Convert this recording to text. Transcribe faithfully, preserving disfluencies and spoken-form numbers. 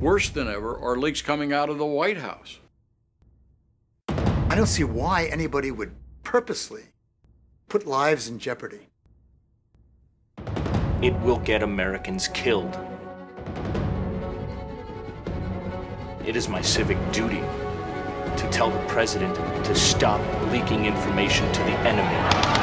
Worse than ever are leaks coming out of the White House. I don't see why anybody would purposely put lives in jeopardy. It will get Americans killed. It is my civic duty to tell the president to stop leaking information to the enemy.